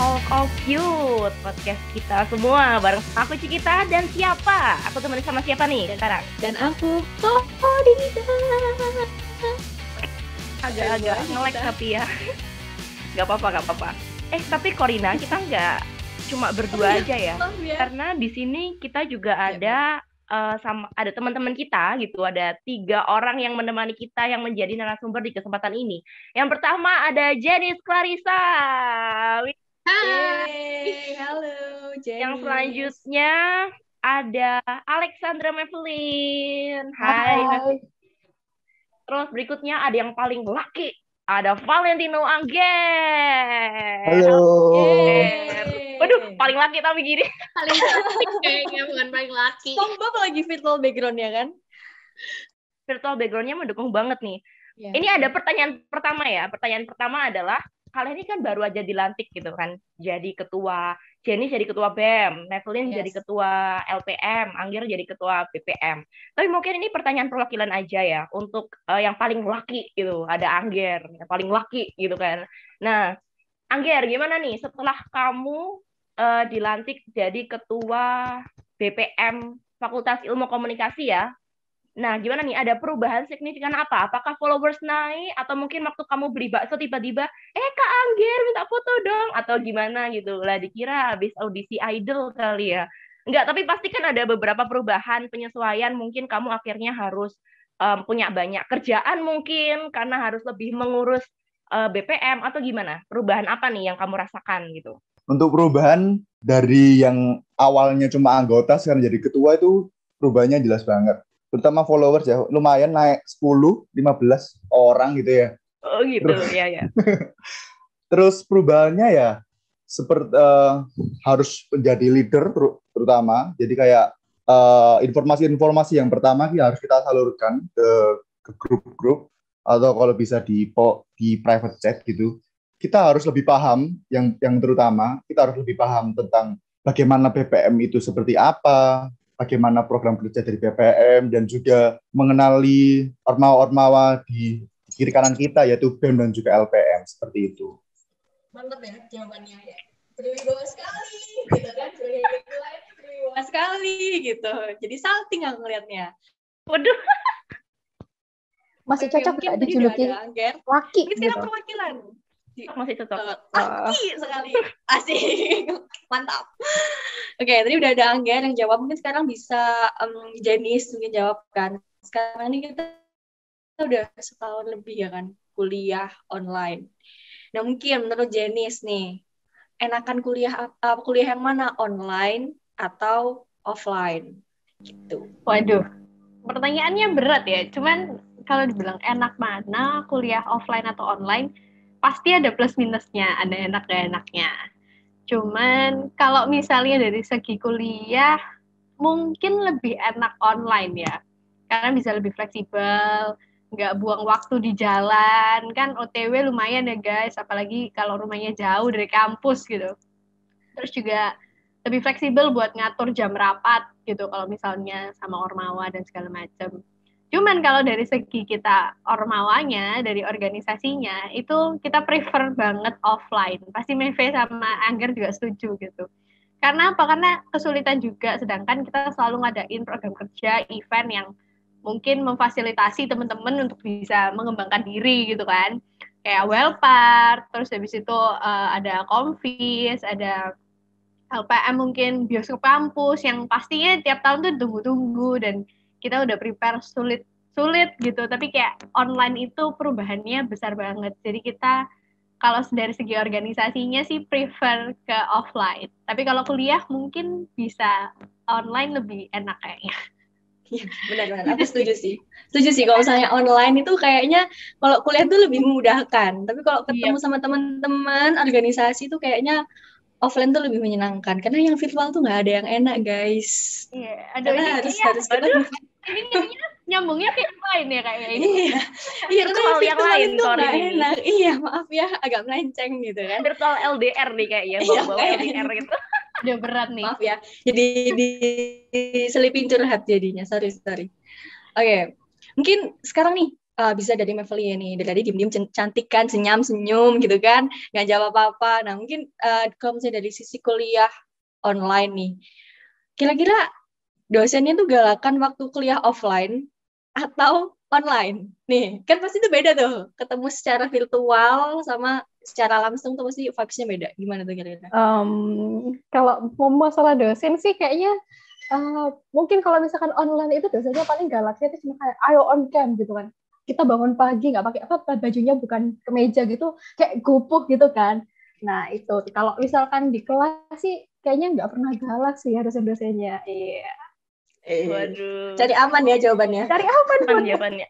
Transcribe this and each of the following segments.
Talk of Youth, podcast kita semua bareng aku Cikita dan siapa? Aku temenin sama siapa nih sekarang? Dan aku Kodida. Agak-agak nge-lag tapi ya. Gak apa-apa. Tapi Korina, kita nggak cuma berdua aja ya. Karena di sini kita juga ada ada teman-teman kita gitu, ada 3 orang yang menemani kita yang menjadi narasumber di kesempatan ini. Yang pertama ada Janice Clarissa. Hai, halo Janice. Yang selanjutnya ada Alexandra Mevelyn. Hai. Terus berikutnya ada yang paling laki, ada Valentino Angger. Halo. Waduh, paling laki tapi gini. Paling cantik kayaknya, bukan paling laki. Sombong lagi virtual background-nya kan? Virtual background-nya mendukung banget nih. Ya. Ini ada pertanyaan pertama ya. Pertanyaan pertama adalah, kalian ini kan baru aja dilantik gitu kan. Jadi ketua, Jenny jadi ketua BEM, Nevelyn jadi ketua LPM, Angger jadi ketua BPM. Tapi mungkin ini pertanyaan perwakilan aja ya, untuk yang paling laki gitu. Ada Angger, yang paling laki gitu kan. Nah, Angger, gimana nih setelah kamu dilantik jadi ketua BPM Fakultas Ilmu Komunikasi ya? Nah, gimana nih? Ada perubahan signifikan apa? Apakah followers naik? Atau mungkin waktu kamu beli bakso tiba-tiba, Kak Angger minta foto dong? Atau gimana gitu? Lah dikira habis audisi idol kali ya. Enggak, tapi pasti kan ada beberapa perubahan, penyesuaian. Mungkin kamu akhirnya harus punya banyak kerjaan mungkin, karena harus lebih mengurus BPM, atau gimana? Perubahan apa nih yang kamu rasakan gitu? Untuk perubahan dari yang awalnya cuma anggota sekarang jadi ketua itu perubahannya jelas banget. Terutama followers ya, lumayan naik 10-15 orang gitu ya. Oh gitu, ya. Terus perubahannya ya seperti harus menjadi leader terutama. Jadi kayak informasi-informasi yang pertama harus kita salurkan ke grup-grup atau kalau bisa di private chat gitu. Kita harus lebih paham yang terutama kita harus lebih paham tentang bagaimana BPM itu seperti apa, bagaimana program kerja dari BPM, dan juga mengenali ormawa-ormawa di kiri kanan kita, yaitu BEM dan juga LPM, seperti itu. Mantap ya jawabannya ya. Berwibawa sekali, gitu kan. Berwibawa sekali, gitu. Jadi salting aku ngeliatnya. Waduh. Masih cocok nggak dijuluki laki gitu. Sekarang perwakilan. Masih cocok. Laki sekali. Asik. Mantap. Oke, tadi udah ada Angger yang jawab. Mungkin sekarang bisa Janice mungkin jawab kan. Sekarang ini kita udah setahun lebih ya kan kuliah online. Nah mungkin menurut Janice nih, enakan kuliah yang mana? Online atau offline? Gitu. Waduh, pertanyaannya berat ya. Cuman kalau dibilang enak mana kuliah offline atau online, pasti ada plus minusnya, ada enak gak enaknya. Cuman kalau misalnya dari segi kuliah, mungkin lebih enak online ya. Karena bisa lebih fleksibel, nggak buang waktu di jalan. Kan OTW lumayan ya guys, apalagi kalau rumahnya jauh dari kampus gitu. Terus juga lebih fleksibel buat ngatur jam rapat gitu, kalau misalnya sama ormawa dan segala macam. Cuman kalau dari segi kita ormawanya, dari organisasinya, itu kita prefer banget offline. Pasti Meve sama Angger juga setuju gitu. Karena apa? Karena kesulitan juga, sedangkan kita selalu ngadain program kerja, event yang mungkin memfasilitasi teman-teman untuk bisa mengembangkan diri gitu kan. Kayak Wellpart, terus habis itu ada Konfis, ada LPM mungkin, bioskop kampus, yang pastinya tiap tahun tuh tunggu-tunggu, dan kita udah prepare sulit gitu, tapi kayak online itu perubahannya besar banget. Jadi kita kalau dari segi organisasinya sih prefer ke offline, tapi kalau kuliah mungkin bisa online lebih enak kayaknya. Iya, benar-benar. Aku setuju sih. Kalau misalnya online itu kayaknya kalau kuliah tuh lebih memudahkan, tapi kalau ketemu sama teman-teman organisasi itu kayaknya offline tuh lebih menyenangkan, karena yang virtual tuh nggak ada yang enak guys. Iya, karena harus ketemu. Ini nyambungnya ke yang lain ya kayaknya ini. Iya, itu hal yang lain tuh nggak enak. Iya, maaf ya, agak melenceng gitu kan. Virtual LDR nih kayaknya, bawa LDR gitu. Udah berat nih. Maaf ya, jadi diselipin curhat jadinya. Sorry. Oke, mungkin sekarang nih bisa dari Mevelia nih. Dari tadi diem-diem cantik kan, senyum gitu kan, nggak jawab apa-apa. Nah mungkin kalau misalnya dari sisi kuliah online nih, kira-kira dosennya tuh galakan waktu kuliah offline atau online? Nih, kan pasti itu beda tuh. Ketemu secara virtual sama secara langsung tuh pasti vibes-nya beda. Gimana tuh kira-kira? Kalau mau masalah dosen sih kayaknya mungkin kalau misalkan online itu dosennya paling galaknya itu cuma kayak ayo on cam gitu kan. Kita bangun pagi nggak pakai apa bajunya bukan kemeja gitu, kayak gupuk gitu kan. Nah itu kalau misalkan di kelas sih kayaknya nggak pernah galak sih ya dosen-dosennya. Iya. Waduh. Cari aman ya jawabannya. Cari aman jawabannya.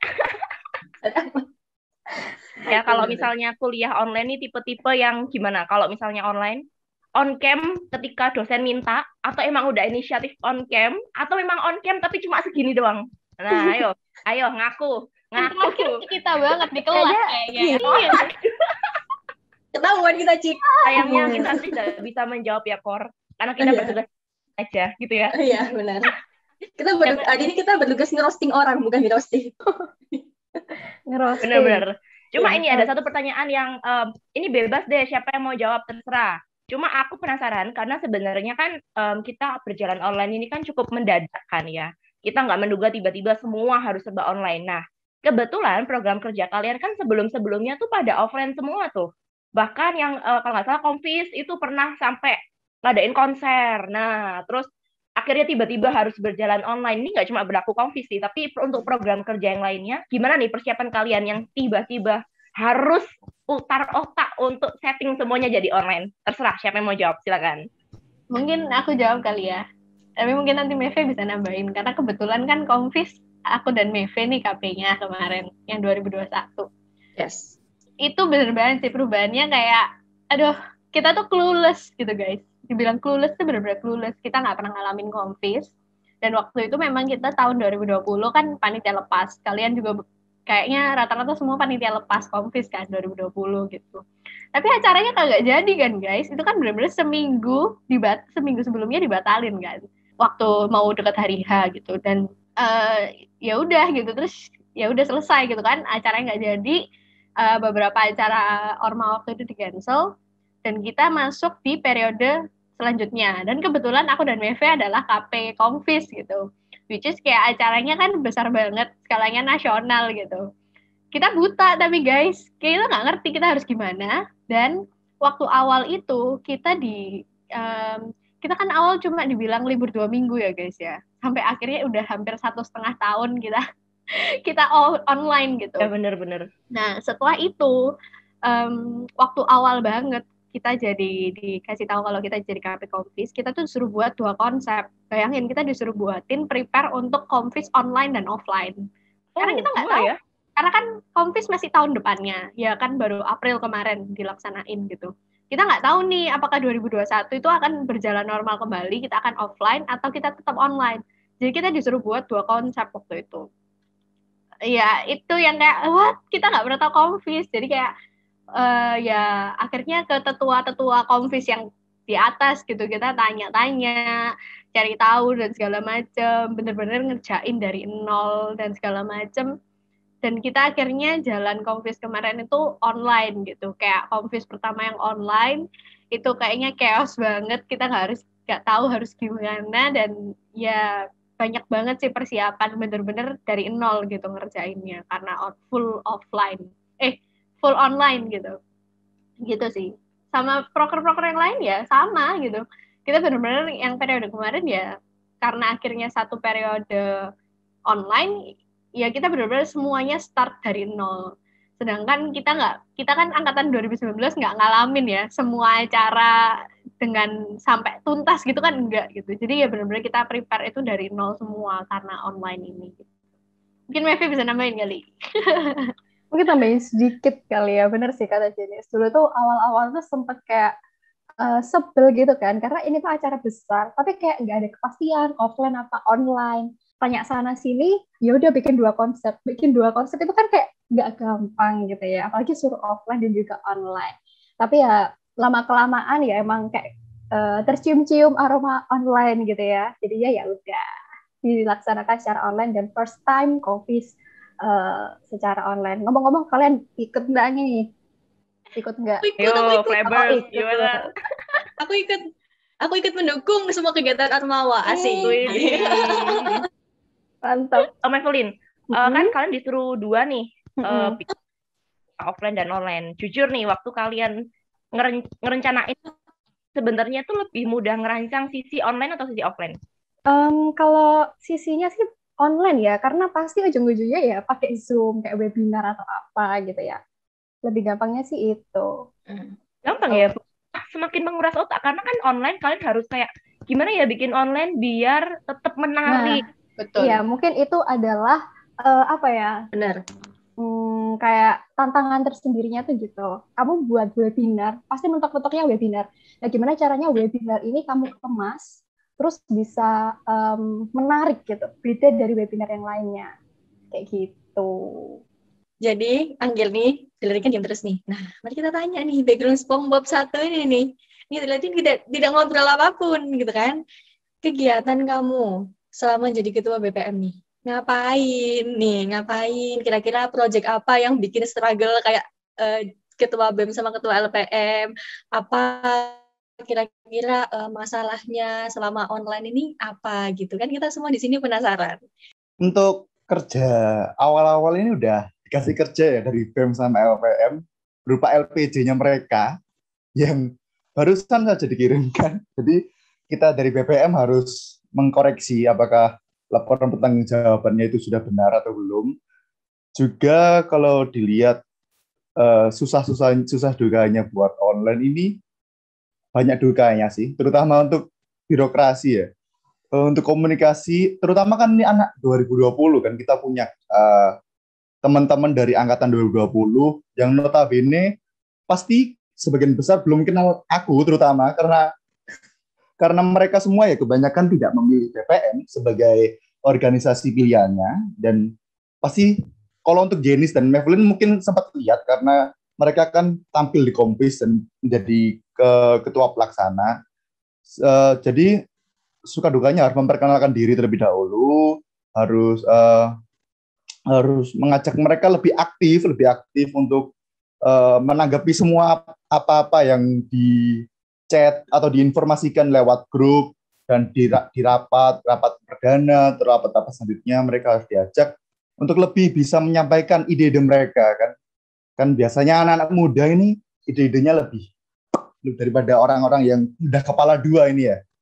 Ya kalau misalnya kuliah online ini tipe-tipe yang gimana? Kalau misalnya online on cam ketika dosen minta, atau emang udah inisiatif on cam, atau memang on cam tapi cuma segini doang. Nah ayo ngaku. Kita banget di kelas kayaknya. Ketahuan kita Cik. Sayangnya kita tidak bisa menjawab ya Kor, karena kita bertugas aja gitu ya. Iya benar. Ini kita bertugas ngerosting orang, bukan ngerosting. Benar-benar. Cuma ini ada satu pertanyaan yang ini bebas deh, siapa yang mau jawab terserah. Cuma aku penasaran karena sebenarnya kan kita berjalan online ini kan cukup mendadak kan ya. Kita nggak menduga tiba-tiba semua harus serba online. Nah, kebetulan program kerja kalian kan sebelum-sebelumnya tuh pada offline semua tuh. Bahkan yang kalau nggak salah Komvis itu pernah sampai ngadain konser. Nah, terus akhirnya tiba-tiba harus berjalan online. Ini nggak cuma berlaku Komvis sih, tapi untuk program kerja yang lainnya, gimana nih persiapan kalian yang tiba-tiba harus putar otak untuk setting semuanya jadi online? Terserah siapa yang mau jawab, silakan. Mungkin aku jawab kali ya. Tapi mungkin nanti Meve bisa nambahin. Karena kebetulan kan Komvis, aku dan Meve nih KP-nya kemarin, yang 2021. Yes. Itu bener banget sih perubahannya kayak, aduh, kita tuh clueless gitu guys. Dibilang clueless tuh bener-bener clueless. Kita nggak pernah ngalamin Komvis. Dan waktu itu memang kita tahun 2020 kan panitia lepas. Kalian juga kayaknya rata-rata semua panitia lepas Komvis kan 2020 gitu. Tapi acaranya kagak jadi kan guys. Itu kan bener-bener seminggu sebelumnya dibatalin kan. Waktu mau dekat hari H gitu. Dan ya udah gitu. Terus ya udah selesai gitu kan. Acaranya nggak jadi. Beberapa acara Orma waktu itu di-cancel. Dan kita masuk di periode selanjutnya. Dan kebetulan aku dan Meve adalah KP Komvis gitu. Which is kayak acaranya kan besar banget, skalanya nasional gitu. Kita buta tapi guys, kita nggak ngerti kita harus gimana. Dan waktu awal itu kita kita kan awal cuma dibilang libur 2 minggu ya guys ya. Sampai akhirnya udah hampir 1,5 tahun kita online gitu. Ya bener-bener. Nah setelah itu waktu awal banget kita jadi dikasih tahu kalau kita jadi KP Komvis, kita tuh disuruh buat 2 konsep. Bayangin kita disuruh buatin prepare untuk Komvis online dan offline. Karena kita nggak tahu. Ya? Karena kan Komvis masih tahun depannya, ya kan baru April kemarin dilaksanain gitu. Kita nggak tahu nih apakah 2021 itu akan berjalan normal kembali, kita akan offline atau kita tetap online. Jadi kita disuruh buat 2 konsep waktu itu. Ya itu yang kayak, what? Kita nggak pernah tahu Komvis, jadi kayak ya akhirnya ke tetua-tetua Komvis yang di atas gitu, kita tanya-tanya, cari tahu dan segala macam, bener-bener ngerjain dari nol dan segala macam. Dan kita akhirnya jalan Komvis kemarin itu online gitu, kayak Komvis pertama yang online itu kayaknya chaos banget, kita nggak tahu harus gimana, dan ya banyak banget sih persiapan, bener-bener dari nol gitu ngerjainnya karena full online gitu sih. Sama proker-proker yang lain ya sama gitu. Kita benar-benar yang periode kemarin ya karena akhirnya satu periode online ya kita benar-benar semuanya start dari nol. Sedangkan kita kan angkatan 2019 nggak ngalamin ya semua acara dengan sampai tuntas gitu kan, enggak gitu. Jadi ya benar-benar kita prepare itu dari nol semua karena online ini. Mungkin Mevi bisa nambahin kali. Mungkin tambahin sedikit kali ya, bener sih kata Jenis. Dulu tuh awal-awal tuh sempet kayak sebel gitu kan, karena ini tuh acara besar, tapi kayak nggak ada kepastian offline apa online. Tanya sana sini, ya udah bikin 2 konsep. Bikin 2 konsep itu kan kayak nggak gampang gitu ya, apalagi suruh offline dan juga online. Tapi ya lama-kelamaan ya emang kayak tercium-cium aroma online gitu ya. Jadi ya udah dilaksanakan secara online dan first time Komvis secara online. Ngomong-ngomong, kalian ikut nggak nih? Ikut nggak? Yo, Flabers, gimana? Aku ikut mendukung semua kegiatan Ormawa. Asik. Wih. Mantap. Evelyn, kan kalian disuruh 2 nih, offline dan online. Jujur nih, waktu kalian ngerencanain, sebenarnya tuh lebih mudah ngerancang sisi online atau sisi offline? Kalau sisinya sih online ya, karena pasti ujung-ujungnya ya pakai Zoom, kayak webinar atau apa gitu ya. Lebih gampangnya sih itu. Gampang ya, semakin menguras otak, karena kan online kalian harus kayak, gimana ya bikin online biar tetap menarik. Betul. Iya, mungkin itu adalah apa ya? Benar. Kayak tantangan tersendirinya tuh gitu. Kamu buat webinar, pasti mentok-mentoknya webinar. Nah, gimana caranya webinar ini kamu kemas, terus bisa menarik gitu, beda dari webinar yang lainnya. Kayak gitu. Jadi, Anggel nih, Dilati kan diam terus nih. Nah, mari kita tanya nih, background SpongeBob 1 ini nih. Ini Dilati tidak ngobrol apapun gitu kan. Kegiatan kamu selama jadi ketua BPM nih. Ngapain? Kira-kira project apa yang bikin struggle kayak ketua BEM sama ketua LPM? Apa kira-kira masalahnya selama online ini apa gitu kan? Kita semua di sini penasaran. Untuk kerja awal-awal ini udah dikasih kerja ya dari BEM sama LPM berupa LPJ-nya mereka yang barusan saja dikirimkan. Jadi kita dari BPM harus mengkoreksi apakah laporan pertanggungjawabannya itu sudah benar atau belum. Juga kalau dilihat susah dukanya buat online ini banyak dukanya sih, terutama untuk birokrasi ya. Untuk komunikasi, terutama kan ini anak 2020 kan, kita punya teman-teman dari angkatan 2020 yang notabene pasti sebagian besar belum kenal aku, terutama karena mereka semua ya kebanyakan tidak memilih BPM sebagai organisasi pilihannya. Dan pasti kalau untuk Jenis dan Mavelyn mungkin sempat lihat karena mereka kan tampil di Kompis dan menjadi ketua pelaksana. Jadi suka dukanya harus memperkenalkan diri terlebih dahulu, harus mengajak mereka lebih aktif untuk menanggapi semua apa-apa yang di chat atau diinformasikan lewat grup, dan di rapat perdana, rapat selanjutnya mereka harus diajak untuk lebih bisa menyampaikan ide-ide mereka kan biasanya anak-anak muda ini ide-idenya lebih daripada orang-orang yang udah kepala 2 ini ya.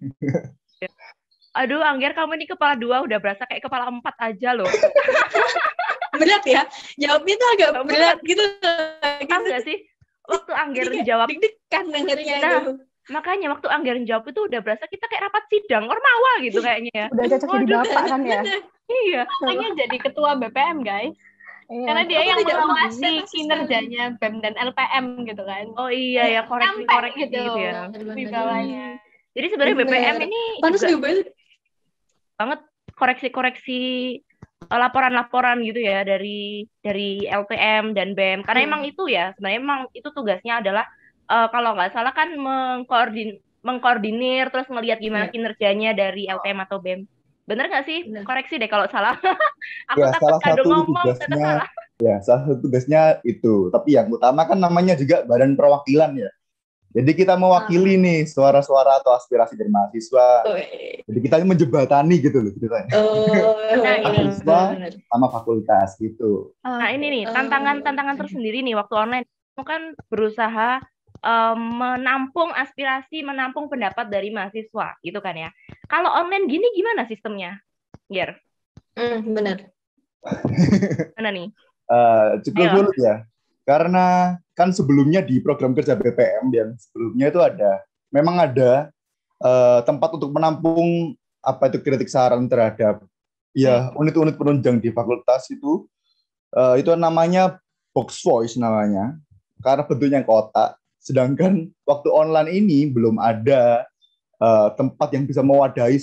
Aduh, Angger, kamu ini kepala 2 udah berasa kayak kepala 4 aja loh. Berat ya? Jawabnya tuh agak berat gitu. Tahu nggak sih? Waktu Angger jawab, deg-degan dengernya itu. Makanya waktu Angger jawab itu udah berasa kita kayak rapat sidang Ormawa gitu kayaknya ya. Udah cocok jadi bapak kan ya? Iya. Makanya jadi ketua BPM, guys. Karena dia yang mengawasi kinerjanya BEM dan LPM gitu kan. Oh iya ya, koreksi gitu ya. Di bawahnya. Jadi sebenarnya BPM ini juga banget koreksi laporan-laporan gitu ya dari LPM dan BEM, karena emang itu ya sebenarnya emang itu tugasnya adalah kalau nggak salah kan mengkoordinir terus ngelihat gimana kinerjanya dari LPM atau BEM. Bener nggak sih? Koreksi deh kalau salah. Aku ya, takut kado ngomong salah. Ya, salah satu tugasnya itu. Tapi yang utama kan namanya juga badan perwakilan ya. Jadi kita mewakili nih suara-suara atau aspirasi dari mahasiswa. Jadi kita menjembatani gitu loh ceritanya. Mahasiswa sama fakultas gitu. Nah ini nih tantangan tersendiri nih waktu online. Kamu kan berusaha menampung aspirasi, menampung pendapat dari mahasiswa gitu kan ya. Kalau online gini gimana sistemnya, Ger? Benar. Mana nih? Cukup sulit ya. Karena kan sebelumnya di program kerja BPM yang sebelumnya itu memang ada tempat untuk menampung apa itu kritik saran terhadap ya unit-unit penunjang di fakultas itu namanya box voice namanya, karena bentuknya kotak. Sedangkan waktu online ini belum ada tempat yang bisa mewadahi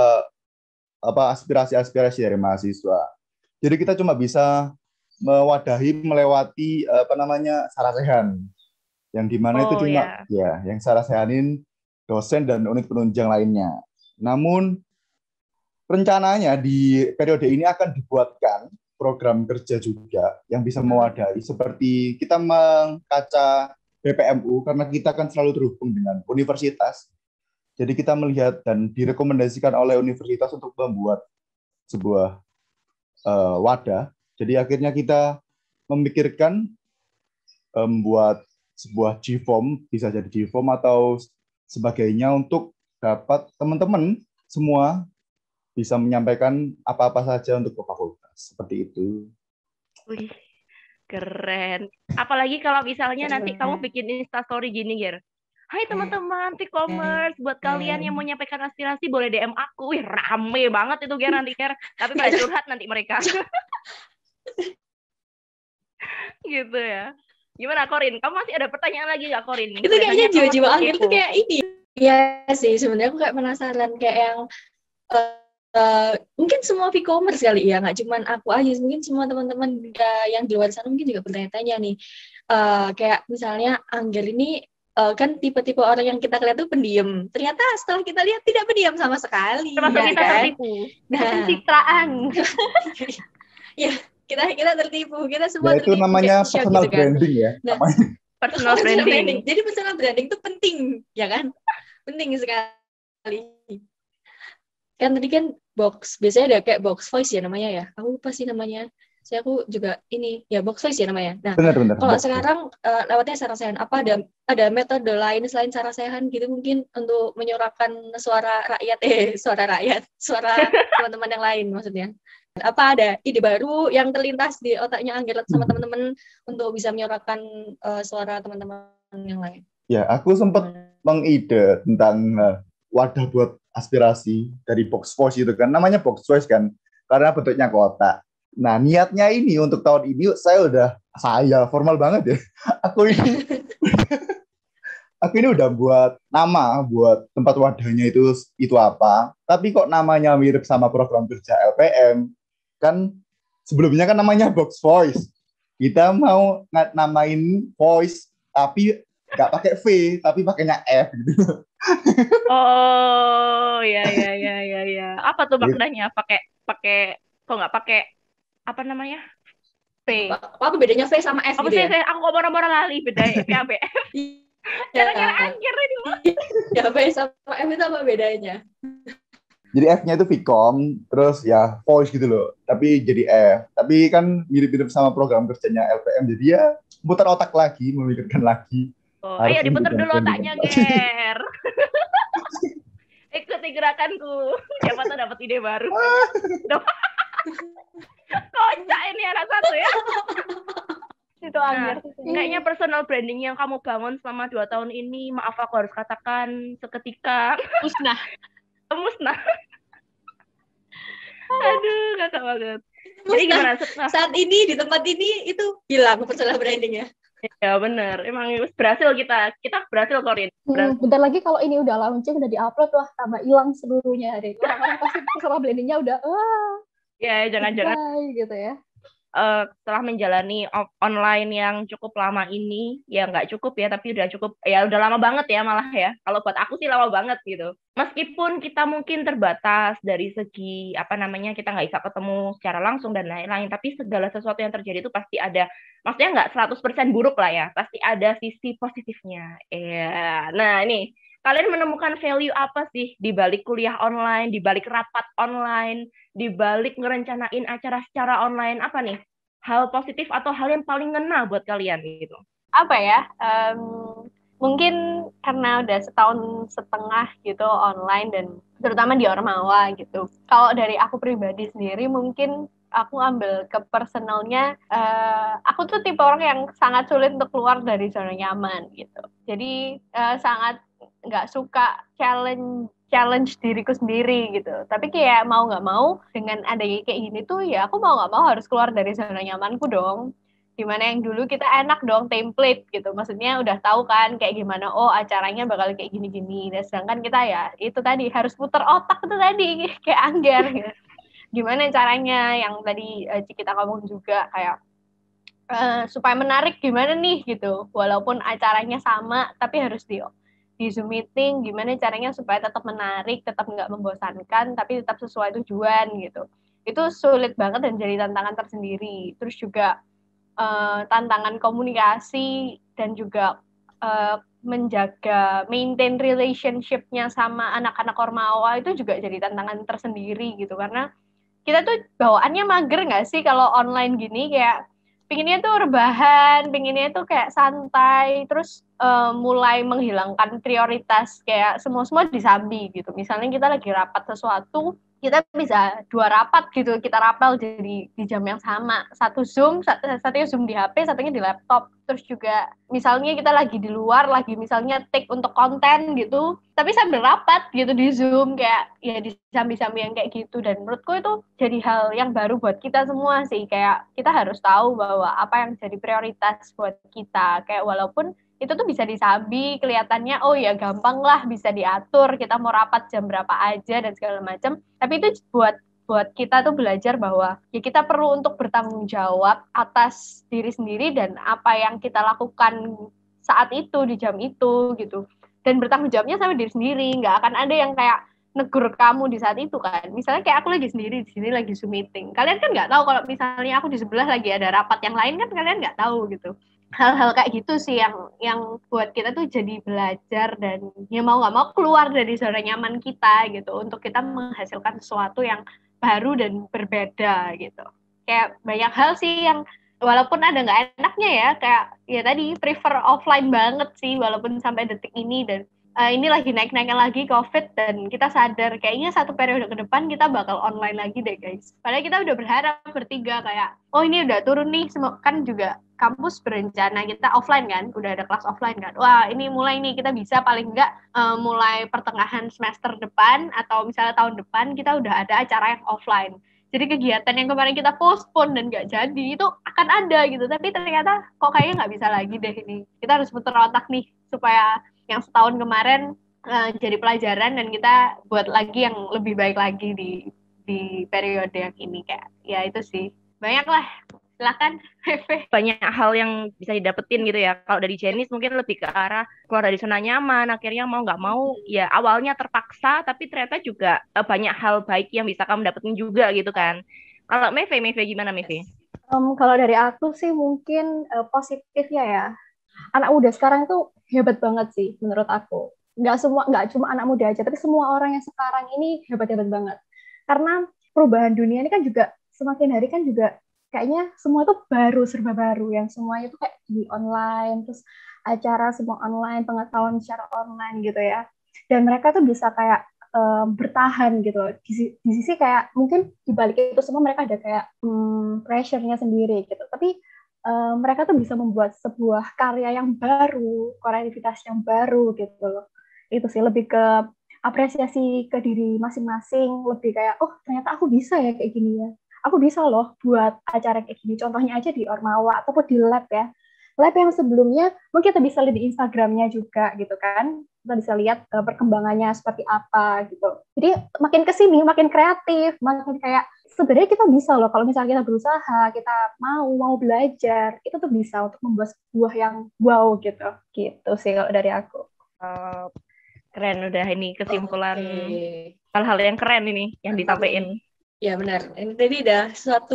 aspirasi dari mahasiswa. Jadi kita cuma bisa mewadahi melewati sarasehan, yang dimana itu cuma yang sarasehanin dosen dan unit penunjang lainnya. Namun rencananya di periode ini akan dibuatkan program kerja juga yang bisa mewadahi, seperti kita mengkaca BPMU, karena kita kan selalu terhubung dengan universitas. Jadi kita melihat dan direkomendasikan oleh universitas untuk membuat sebuah wadah. Jadi akhirnya kita memikirkan membuat sebuah G-form, bisa jadi G-form atau sebagainya, untuk dapat teman-teman semua bisa menyampaikan apa-apa saja untuk ke fakultas. Seperti itu. Wih, keren. Apalagi kalau misalnya nanti kamu bikin Instastory gini, Ger. Hai teman-teman Vcommerce, buat kalian yang mau menyampaikan aspirasi boleh DM aku. Wih, rame banget itu, Ger, nanti, Ger. Tapi pada curhat nanti mereka. Gitu ya. Gimana, Korin? Kamu masih ada pertanyaan lagi nggak, Korin? Itu kayaknya jiwa-jiwa Angger itu kayak ini. Iya sih, sebenarnya aku kayak penasaran, kayak yang mungkin semua Vcommerce kali ya, nggak cuma aku aja, mungkin semua teman-teman yang di luar sana mungkin juga bertanya-tanya nih, kayak misalnya Angger ini kan tipe-tipe orang yang kita lihat tuh pendiam, ternyata setelah kita lihat tidak pendiam sama sekali. Termasuk ya kita kan? tertipu. Nah, Pencitraan. ya kita tertipu, kita semua Ya, itu tertipu, namanya kayak shock personal gitu kan. branding ya. Nah, Personal branding. Jadi personal branding itu penting, ya kan? Penting sekali. Kan tadi kan biasanya ada kayak box voice ya namanya ya. Aku lupa sih namanya. Aku juga ini ya box voice ya namanya. Nah, Benar. kalau sekarang lewatnya sarasehan, apa ada metode lain selain sarasehan gitu mungkin untuk menyuarakan suara rakyat, suara teman-teman yang lain maksudnya. Apa ada ide baru yang terlintas di otaknya Angger sama teman-teman untuk bisa menyuarakan suara teman-teman yang lain? Ya, aku sempat mengide tentang wadah buat aspirasi dari box voice itu kan. Namanya box voice kan, karena bentuknya kotak. Nah, niatnya ini untuk tahun ini saya formal banget ya. Aku ini udah buat nama, buat tempat wadahnya itu apa. Tapi kok namanya mirip sama program kerja LPM. Kan sebelumnya kan namanya box voice. Kita mau namain voice tapi nggak pakai V, tapi pakainya F gitu. Oh, ya. Apa tuh maknanya? Pakai kok nggak pakai apa namanya? V. Apa bedanya V sama F Apa gitu sih? ya? Aku ngomong-ngomong lali beda V apa F. Gara-gara Angger ini. Ya V sama F itu apa bedanya? Jadi F-nya itu Vcom, terus ya voice gitu loh. Tapi jadi F. Tapi kan mirip-mirip sama program kerjanya LPM. Jadi ya putar otak lagi, memikirkan lagi. Oh, ayo diputar dulu otaknya, Ger. Ikuti gerakanku. Siapa tuh dapat ide baru. Kocak ini anak satu ya. Itu Angger. Kayaknya personal branding yang kamu bangun selama 2 tahun ini, maaf aku harus katakan, seketika musnah. Aduh, kakak banget. Jadi gimana? Saat ini di tempat ini itu hilang personal brandingnya. Ya benar, emang berhasil kita berhasil, Korin. Bentar lagi kalau ini udah launching, udah diupload, wah tambah hilang seluruhnya hari. Orang-orang pasti personal brandingnya udah ya jangan-jangan gitu ya. Setelah menjalani online yang cukup lama ini, ya nggak cukup ya, tapi udah cukup, ya udah lama banget ya malah ya. Kalau buat aku sih lama banget gitu. Meskipun kita mungkin terbatas dari segi kita nggak bisa ketemu secara langsung dan lain-lain, tapi segala sesuatu yang terjadi itu pasti ada, maksudnya nggak 100% buruk lah ya, pasti ada sisi positifnya. Nah ini, kalian menemukan value apa sih di balik kuliah online, di balik rapat online, di balik ngerencanain acara secara online? Apa nih hal positif atau hal yang paling ngena buat kalian gitu? Apa ya? Mungkin karena udah 1,5 tahun gitu online dan terutama di Ormawa gitu. Kalau dari aku pribadi sendiri mungkin aku ambil ke personalnya, aku tuh tipe orang yang sangat sulit untuk keluar dari zona nyaman gitu. Jadi sangat nggak suka challenge diriku sendiri gitu. Tapi kayak mau nggak mau dengan adanya kayak gini tuh ya aku mau nggak mau harus keluar dari zona nyamanku dong. Dimana yang dulu kita enak dong template gitu, maksudnya udah tahu kan kayak gimana, oh acaranya bakal kayak gini-gini, dan sedangkan kita ya itu tadi harus putar otak itu tadi kayak Angger gitu. Gimana caranya yang tadi kita ngomong juga kayak supaya menarik gimana nih gitu, walaupun acaranya sama tapi harus di Zoom meeting, gimana caranya supaya tetap menarik, tetap nggak membosankan, tapi tetap sesuai tujuan gitu. itu sulit banget dan jadi tantangan tersendiri. Terus juga tantangan komunikasi dan juga menjaga maintain relationship-nya sama anak-anak Ormawa itu juga jadi tantangan tersendiri gitu, karena kita tuh bawaannya mager nggak sih kalau online gini, kayak pinginnya tuh rebahan, pinginnya tuh kayak santai, terus mulai menghilangkan prioritas kayak semua disambi gitu. Misalnya kita lagi rapat sesuatu, kita bisa 2 rapat gitu, kita rapel jadi di jam yang sama. Satunya Zoom di HP, satunya di laptop. Terus juga misalnya kita lagi di luar, lagi misalnya take untuk konten gitu, tapi sambil rapat gitu di Zoom, kayak ya disambi-sambi yang kayak gitu. Dan menurutku itu jadi hal yang baru buat kita semua sih, kayak kita harus tahu bahwa apa yang jadi prioritas buat kita. Kayak walaupun itu tuh bisa disambi, kelihatannya oh ya gampang lah, bisa diatur, kita mau rapat jam berapa aja dan segala macam. Tapi itu buat kita tuh belajar bahwa ya kita perlu untuk bertanggung jawab atas diri sendiri dan apa yang kita lakukan saat itu di jam itu gitu. Dan bertanggung jawabnya sama diri sendiri, nggak akan ada yang kayak negur kamu di saat itu kan. Misalnya kayak aku lagi sendiri di sini lagi Zoom meeting. Kalian kan nggak tahu kalau misalnya aku di sebelah lagi ada rapat yang lain, kan kalian nggak tahu gitu. Hal-hal kayak gitu sih yang buat kita tuh jadi belajar dan ya mau nggak mau keluar dari zona nyaman kita gitu untuk kita menghasilkan sesuatu yang baru dan berbeda gitu. Kayak banyak hal sih yang walaupun ada nggak enaknya ya, kayak ya tadi prefer offline banget sih walaupun sampai detik ini. Dan ini lagi naik-naiknya lagi COVID, dan kita sadar kayaknya satu periode ke depan kita bakal online lagi deh guys. Padahal kita udah berharap bertiga kayak, oh ini udah turun nih, kan juga kampus berencana kita offline kan, udah ada kelas offline kan. Wah ini mulai nih, kita bisa paling enggak mulai pertengahan semester depan atau misalnya tahun depan kita udah ada acara yang offline. Jadi kegiatan yang kemarin kita postpone dan nggak jadi itu akan ada gitu, tapi ternyata kok kayaknya nggak bisa lagi deh ini. Kita harus putar otak nih supaya yang setahun kemarin jadi pelajaran dan kita buat lagi yang lebih baik lagi di periode yang ini. Kayak ya itu sih, banyak lah. Silakan Hefe. Banyak hal yang bisa didapetin gitu ya. Kalau dari Jenis mungkin lebih ke arah keluar dari zona nyaman, akhirnya mau nggak mau ya awalnya terpaksa, tapi ternyata juga banyak hal baik yang bisa kamu dapetin juga gitu kan. Kalau Meve gimana Meve? Kalau dari aku sih mungkin positifnya ya, anak muda sekarang itu hebat banget sih menurut aku. Nggak cuma anak muda aja, tapi semua orang yang sekarang ini hebat-hebat banget. Karena perubahan dunia ini kan juga semakin hari kan juga kayaknya semua itu serba baru, yang semuanya itu kayak di online, terus acara semua online, pengetahuan secara online gitu ya. Dan mereka tuh bisa kayak bertahan gitu. Di sisi kayak mungkin di balik itu semua mereka ada kayak pressure-nya sendiri gitu. Tapi mereka tuh bisa membuat sebuah karya yang baru, kreativitas yang baru gitu loh. Itu sih lebih ke apresiasi ke diri masing-masing, lebih kayak, oh ternyata aku bisa ya kayak gini ya. Aku bisa loh buat acara kayak gini. Contohnya aja di Ormawa ataupun di lab ya. Lab yang sebelumnya mungkin kita bisa lihat di Instagramnya juga gitu kan. Kita bisa lihat perkembangannya seperti apa gitu. Jadi makin kesini makin kreatif, makin kayak sebenarnya kita bisa loh kalau misalnya kita berusaha, kita mau belajar, itu tuh bisa untuk membuat sebuah yang wow gitu. Gitu sih kalau dari aku. Keren, udah ini kesimpulan hal-hal yang keren ini yang disampaikan. Ya benar. Ini tadi udah suatu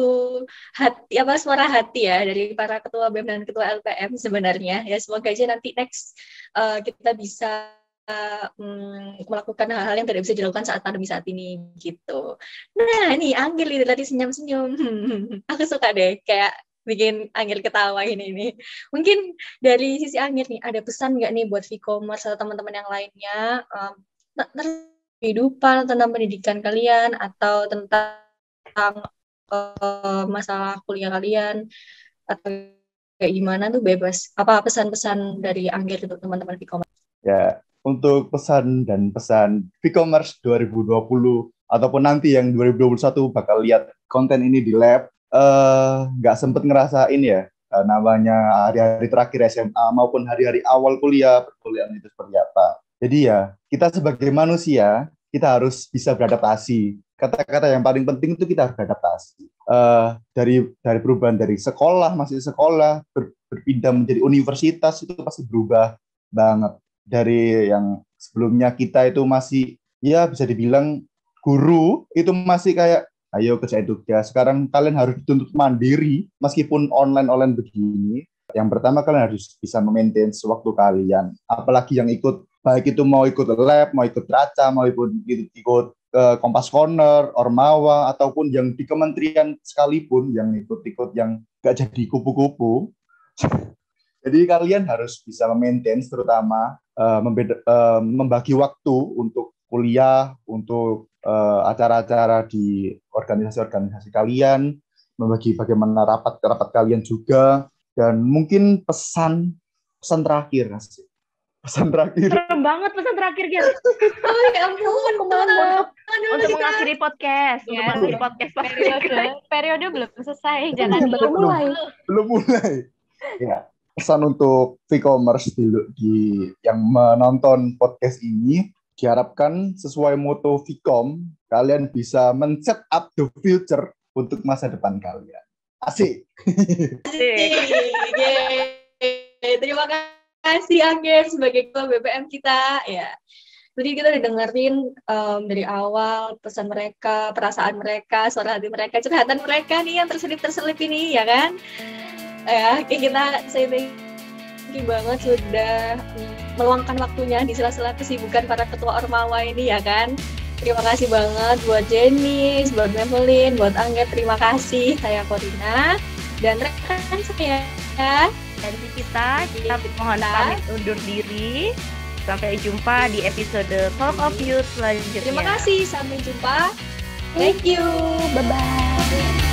suara hati ya dari para ketua BEM dan ketua LPM sebenarnya. Ya semoga aja nanti next kita bisa melakukan hal-hal yang tidak bisa dilakukan saat pandemi saat ini gitu. Nah ini Anggil itu tadi senyum-senyum. Aku suka deh kayak bikin Anggil ketawa ini. Mungkin dari sisi Anggil nih ada pesan nggak nih buat Vcommerce atau teman-teman yang lainnya kehidupan, tentang pendidikan kalian, atau tentang masalah kuliah kalian, atau kayak gimana tuh bebas. Apa pesan-pesan dari Anggir untuk teman-teman Vcommerce? Ya, untuk pesan Vcommerce 2020 ataupun nanti yang 2021 bakal lihat konten ini di lab, nggak sempet ngerasain ya, namanya hari-hari terakhir SMA maupun hari-hari awal perkuliahan itu seperti apa. Jadi ya, kita sebagai manusia, kita harus bisa beradaptasi. Kata-kata yang paling penting itu kita harus beradaptasi. Dari perubahan dari sekolah, masih sekolah, berpindah menjadi universitas, itu pasti berubah banget. Dari yang sebelumnya kita itu masih, ya bisa dibilang guru, itu masih kayak Ayo kerjain tugas. Sekarang kalian harus dituntut mandiri meskipun online begini. Yang pertama kalian harus bisa memaintain waktu kalian. Apalagi yang ikut, baik itu mau ikut lab, mau ikut raca, mau ikut Kompas Corner, Ormawa, ataupun yang di kementerian sekalipun yang ikut-ikut yang gak jadi kupu-kupu. Jadi kalian harus bisa memaintain, terutama membagi waktu untuk kuliah, untuk acara-acara di organisasi-organisasi kalian, membagi bagaimana rapat kalian juga, dan mungkin pesan terakhir. Pesan terakhir. Serem banget pesan terakhir, Gil. Oh ya ampun, Untuk mengakhiri podcast. Untuk mengakhiri podcast. Periode belum selesai, jangan belum mulai. Ya, pesan untuk V-commerce yang menonton podcast ini, diharapkan sesuai moto Vcom, kalian bisa men-set up the future untuk masa depan kalian. Asik. Terima kasih Angger sebagai ketua BPM kita ya. Jadi kita udah dengerin dari awal pesan mereka, perasaan mereka, suara hati mereka, curhatan mereka nih yang terselip ini ya kan. Ya, saya thank you banget sudah meluangkan waktunya di sela-sela kesibukan para ketua Ormawa ini ya kan. Terima kasih banget buat Jenny, buat Mavelyn, buat Angger, terima kasih. Saya Corina dan rekan saya. Dari kita mohon pamit undur diri. Sampai jumpa di episode Talk of Youth selanjutnya. Terima kasih, sampai jumpa. Thank you. Bye-bye.